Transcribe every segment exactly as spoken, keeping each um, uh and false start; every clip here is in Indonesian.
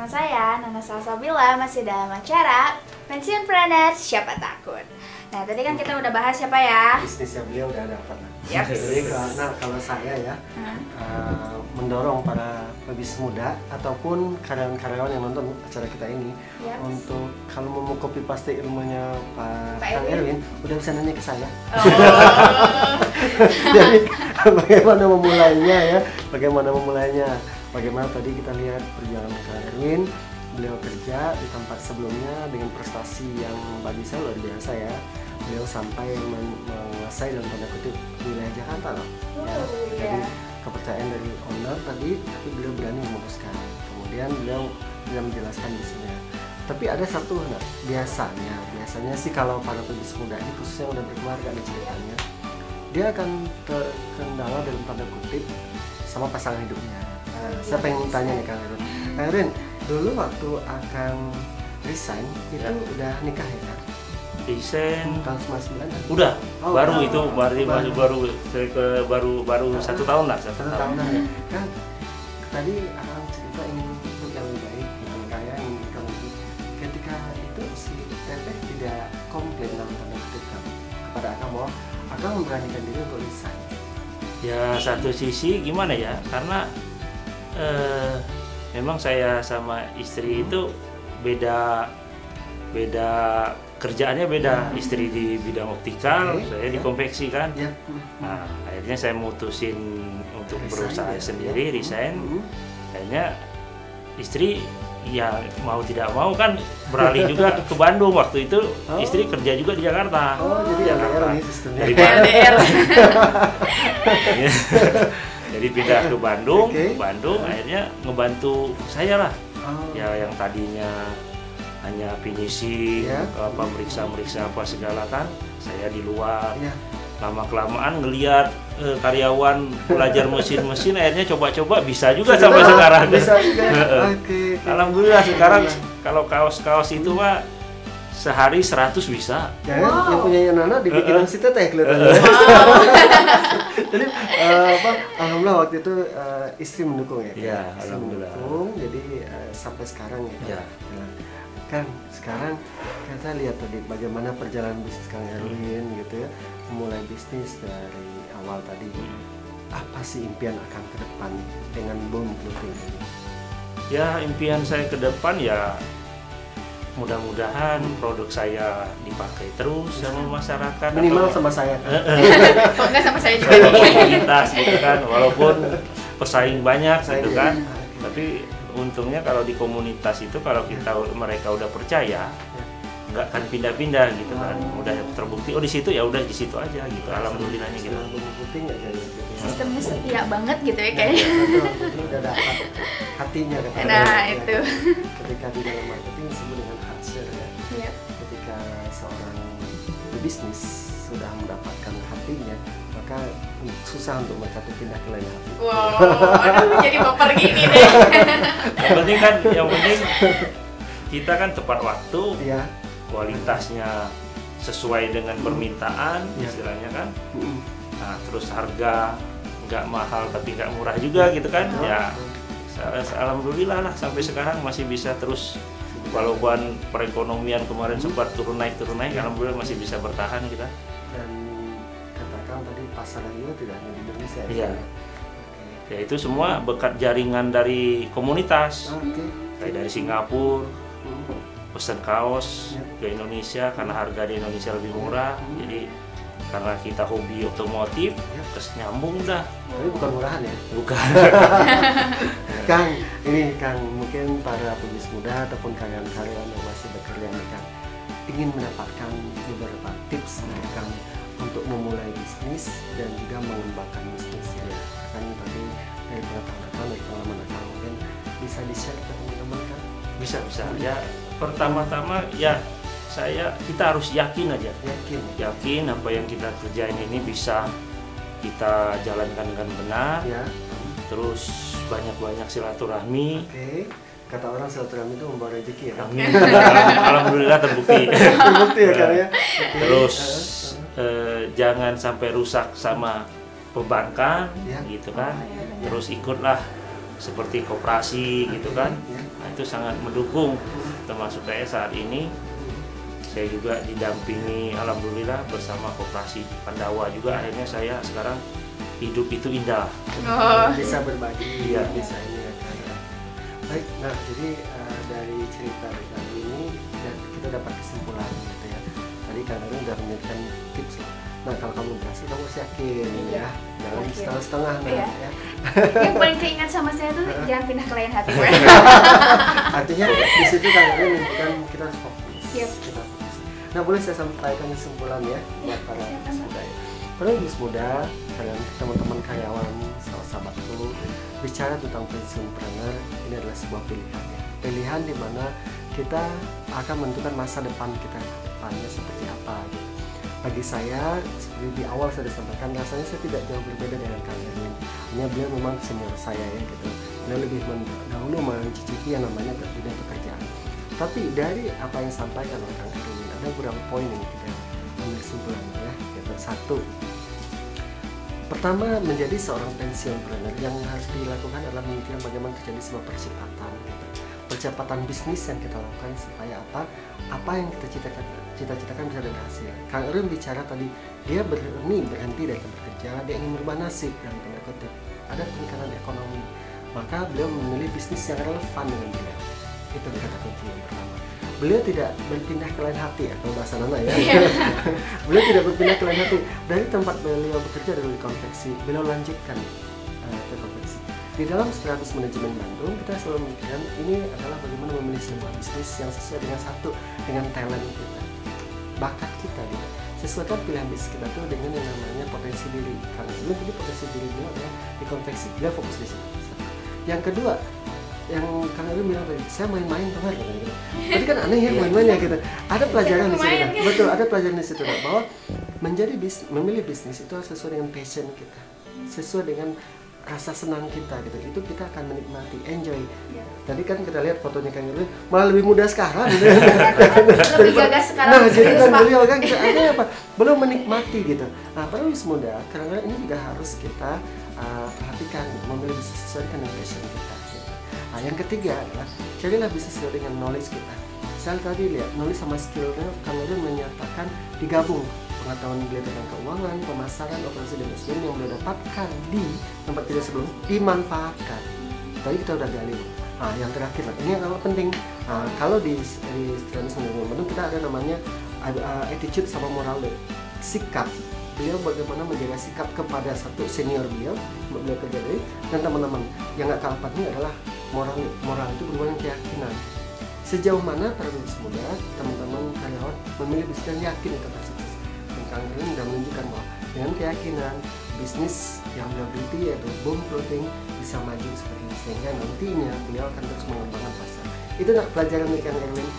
bersama saya, Nana Salsabila, masih dalam acara Pensiunpreneur Siapa Takut. Nah, tadi kan kita udah bahas siapa ya? Bisnisnya beliau udah dapat. Yep. Jadi karena kalau saya ya Hmm. uh, mendorong para pebisnis muda ataupun karyawan-karyawan yang nonton acara kita ini Yep. untuk kalau mau copy paste ilmunya Pak Pak Kang Erwin. Erwin, udah bisa nanya ke saya. Oh. Jadi bagaimana memulainya ya? Bagaimana memulainya? Bagaimana tadi kita lihat perjalanan Kang Erwin, beliau kerja di tempat sebelumnya dengan prestasi yang bagi saya luar biasa ya. Beliau sampai men- menguasai dalam tanda kutip wilayah Jakarta loh. Ya. Oh, Jadi iya. kepercayaan dari owner tadi, tapi beliau berani memutuskan. Kemudian beliau bisa menjelaskan bisnisnya. Tapi ada satu, nah, biasanya, biasanya sih kalau para pebisnis muda ini khususnya yang udah berkeluarga nih ceritanya, dia akan terkendala dalam tanda kutip sama pasangan hidupnya. Nah, saya pengen tanya nih Kang Erwin. Kang Erwin, dulu waktu akan resign itu Ya. udah nikah ya Kang? Desain Tahun sembilan puluh sembilan kan? udah Oh, baru udah. itu baru Baru. baru baru saya ke baru baru satu tahun lah satu, Satu tahun. tahunan ya. Kan tadi akan cerita ingin hidup yang lebih baik, yang kaya, yang hidup lebih. Ketika itu si Teteh tidak komplain dalam tanda kutip kan kepada Akang bahwa Akang memberanikan diri untuk resign. Ya satu sisi gimana ya karena eh, memang saya sama istri itu beda beda kerjaannya beda. Istri di bidang optikal, Oke, saya di ya. konveksi kan. Ya. Nah akhirnya saya mutusin untuk Resign, berusaha ya. sendiri, resign. Hmm. Akhirnya istri ya mau tidak mau kan beralih juga ke Bandung. Waktu itu Oh. istri kerja juga di Jakarta. Oh, jadi L D R Jakarta. nih sistemnya. Dari L D R. Jadi pindah ke Bandung, Oke. Bandung akhirnya ngebantu saya lah. Oh. Ya yang tadinya hanya finishing, Ya. apa meriksa-meriksa apa segala kan, saya di luar. Ya. Lama kelamaan ngelihat eh, karyawan belajar mesin-mesin, akhirnya coba-coba bisa juga sampai sekarang. Bisa juga. Heeh. Oke. oke. Alhamdulillah sekarang Alhamdulillah. kalau kaos-kaos itu mah sehari seratus bisa. Ya, Wow. yang punya Nana dibikin si Teteh kelihatannya. Jadi eh, apa? Alhamdulillah waktu itu eh, istri mendukung ya. Kak? Iya, Istri alhamdulillah. mendukung. Jadi eh, sampai sekarang ya. Iya. Nah, kan sekarang kita lihat tadi bagaimana perjalanan bisnis Kang Erwin gitu ya. Mulai bisnis dari awal tadi. Apa sih impian akan ke depan dengan Boom Clothing ini? Ya impian saya ke depan ya mudah-mudahan produk saya dipakai terus sama masyarakat. Minimal atau- sama saya. Kok nggak sama saya juga sama nih? komunitas gitu kan, walaupun pesaing banyak gitu Pesaing, kan, ya. tapi untungnya kalau di komunitas itu kalau kita mereka udah percaya nggak akan pindah-pindah gitu kan, udah terbukti oh di situ ya udah di situ aja gitu, alhamdulillahnya gitu. Boom Clothing nggak jadi gitu. Sistemnya setia banget gitu ya Ya, kayaknya. betul, betul, udah dapat hatinya kata Nah, orang, ya. itu. Ketika di dalam marketing disebut dengan hard sell ya. Iya. Ketika seorang pebisnis sudah mendapatkan hatinya, maka susah untuk mereka tuh pindah ke lain hati. Wow, aduh jadi baper gini deh. Yang penting kan, yang penting kita kan tepat waktu, Iya. kualitasnya sesuai dengan permintaan, Ya. istilahnya kan. Mm. Nah, terus harga nggak mahal tapi nggak murah juga gitu kan. Ya, sa- alhamdulillah lah sampai sekarang masih bisa terus. Walaupun perekonomian kemarin sempat turun naik turun naik, alhamdulillah masih bisa bertahan kita. Dan katakan tadi pasarnya juga tidak hanya di Indonesia. Iya. Oke. Ya itu semua berkat jaringan dari komunitas, Oke. kayak dari Singapura, Hmm. pesan kaos Ya. ke Indonesia karena harga di Indonesia lebih murah. Jadi karena kita hobi otomotif, Ya. terus nyambung dah. Tapi bukan murahan ya. Bukan. Kang, ini Kang, mungkin para pebisnis muda ataupun karyawan-karyawan yang masih bekerja nih Kang, ingin mendapatkan beberapa tips dari Kang untuk memulai bisnis dan juga mengembangkan bisnis ya. Kan tadi dari pengetahuan Kang, dari pengalaman Kang, mungkin bisa di-share ke teman-teman Kang? Bisa bisa. Ya pertama-tama ya saya kita harus yakin aja. Yakin. Yakin apa yang kita kerjain ini bisa kita jalankan dengan benar. Ya, Terus banyak-banyak silaturahmi. oke. Kata orang silaturahmi itu membawa rezeki ya Kang? Amin. Alhamdulillah terbukti. Terbukti ya Kang ya? Oke. Terus Eh, eh. eh, jangan sampai rusak sama perbankan Ya. gitu kan. Oh, iya, benar. Terus ikutlah seperti koperasi gitu kan. Nah, itu sangat mendukung, termasuk kayak saat ini saya juga didampingi alhamdulillah bersama koperasi Pandawa juga, akhirnya saya sekarang hidup itu indah. Oh. Bisa berbagi, Iya. bisa ini ya kan. Baik, nah jadi uh, dari cerita kali ini dan kita dapat kesimpulan gitu ya. Tadi Kang Erwin udah memberikan tips lah. Nah kalau kamu berhasil kamu harus yakin Iya. ya, jangan Yakin. setengah-setengah nah Iya. ya. Yang paling keingat sama saya tuh jangan pindah ke lain hati. Artinya di situ Kang Erwin menunjukkan kita harus fokus. Yep. Kita fokus. Nah boleh saya sampaikan kesimpulan ya buat para silakan, bis muda ya. Para bis muda, kalian teman-teman karyawan, sahabat-sahabatku, bicara tentang pensiunpreneur ini adalah sebuah pilihan ya. Pilihan di mana kita akan menentukan masa depan kita ke depannya seperti apa gitu. Bagi saya, seperti di awal saya sampaikan, rasanya saya tidak jauh berbeda dengan Kang Erwin. Hanya beliau memang senior saya ya gitu. Beliau lebih dahulu mencicipi yang namanya bidang pekerjaan. Tapi dari apa yang disampaikan oleh Kang Erwin, ada beberapa poin yang kita ambil kesimpulannya ya. Gitu. Satu, pertama, menjadi seorang pensiunpreneur yang harus dilakukan adalah memikirkan bagaimana terjadi sebuah percepatan gitu. Percepatan bisnis yang kita lakukan supaya apa apa yang kita cita-citakan, cita-citakan bisa ada hasil. Kang Erwin bicara tadi, dia berani berhenti dari tempat kerja, dia ingin merubah nasib dalam tanda kutip, ada peningkatan ekonomi, maka beliau memilih bisnis yang relevan dengan beliau. Itu kata kunci yang pertama. Beliau tidak berpindah ke lain hati ya, kalau bahasa Nana ya. Beliau tidak berpindah ke lain hati. Dari tempat beliau bekerja dulu di konveksi, beliau lanjutkan uh, ke konveksi. Di dalam Strategis Manajemen Bandung, kita selalu memikirkan ini adalah bagaimana memilih sebuah bisnis yang sesuai dengan satu, dengan talent kita, bakat kita gitu. Sesuaikan pilihan bisnis kita tuh dengan yang namanya potensi diri. Karena dulu jadi potensi diri beliau adalah di konveksi, dia fokus di situ. Yang kedua, yang Kang Erwin bilang tadi, saya main-main tuh gitu. Tadi kan aneh ya main-main ya gitu. Ada pelajaran di situ, kan? Betul, ada pelajaran di situ kan? Bahwa menjadi bisnis, memilih bisnis itu harus sesuai dengan passion kita, sesuai dengan rasa senang kita gitu. Itu kita akan menikmati, enjoy. Tadi kan kita lihat fotonya Kang Erwin malah lebih muda sekarang. Gitu. Lebih gagah sekarang. Nah, jadi kan beliau kan kita ada apa? Belum menikmati gitu. Nah, para bis muda, karena ini juga harus kita uh, perhatikan, memilih bisnis sesuai dengan passion kita. Gitu. Nah, yang ketiga adalah carilah bisnis sesuai dengan knowledge kita. Saya tadi lihat knowledge sama skillnya, Kang Erwin menyatakan digabung. Pengetahuan beliau tentang keuangan, pemasaran, operasi dan manajemen yang beliau dapatkan di tempat kerja sebelum dimanfaatkan. Tadi kita udah gali. Nah, yang terakhir, ini yang sangat penting. Nah, kalau di di Strategis Manajemen Bandung kita ada namanya uh, attitude sama moral, sikap. Beliau bagaimana menjaga sikap kepada satu senior beliau, beliau kerja dari, dan teman-teman. Yang nggak kalah penting adalah moral. Moral itu berhubungan dengan keyakinan. Sejauh mana para bis muda, teman-teman karyawan memilih bisnis dan yakin itu akan sukses. Dan Kang Erwin sudah menunjukkan bahwa dengan keyakinan bisnis yang beliau geluti yaitu Boom Clothing bisa maju seperti ini, sehingga nantinya beliau akan terus mengembangkan pasar. Itu nak pelajaran dari Kang Erwin.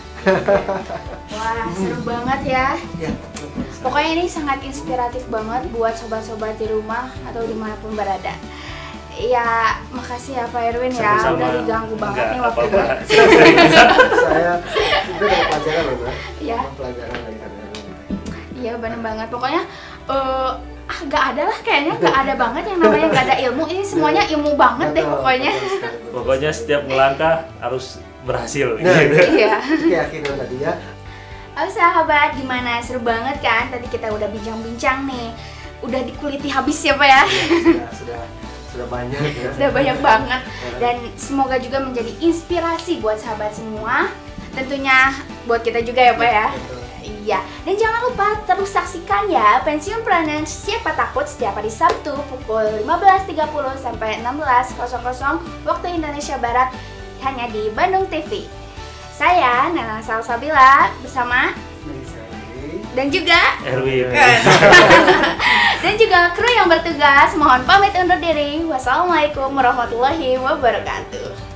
Wah, seru banget ya. Ya, Pokoknya ini sangat inspiratif banget buat sobat-sobat di rumah atau dimanapun berada. Ya, makasih ya Pak Erwin ya, Sama-sama. udah diganggu banget Enggak nih waktu itu. apa-apa. saya itu dari pelajaran loh, Mbak. Ya. Pelajaran dari Kang Erwin. Iya bener banget, pokoknya eh ah, gak ada lah kayaknya, gak ada banget yang namanya gak ada ilmu. Ini semuanya ilmu banget deh Betul, pokoknya. betul sekali, betul. Pokoknya setiap melangkah harus berhasil. Nah, gitu. Iya. keyakinan tadi ya. Oh sahabat, gimana? Seru banget kan? Tadi kita udah bincang-bincang nih, udah dikuliti habis ya Pak ya? Sudah, sudah, sudah banyak ya. Udah banyak banget. Dan semoga juga menjadi inspirasi buat sahabat semua. Tentunya buat kita juga ya Pak ya? Betul. Iya, dan jangan lupa terus saksikan ya Pensiunpreneur Siapa Takut setiap hari Sabtu pukul lima belas tiga puluh sampai enam belas waktu Indonesia Barat hanya di Bandung T V. Saya Nana Salsabila bersama dan juga Erwin. dan juga kru yang bertugas mohon pamit undur diri. Wassalamualaikum warahmatullahi wabarakatuh.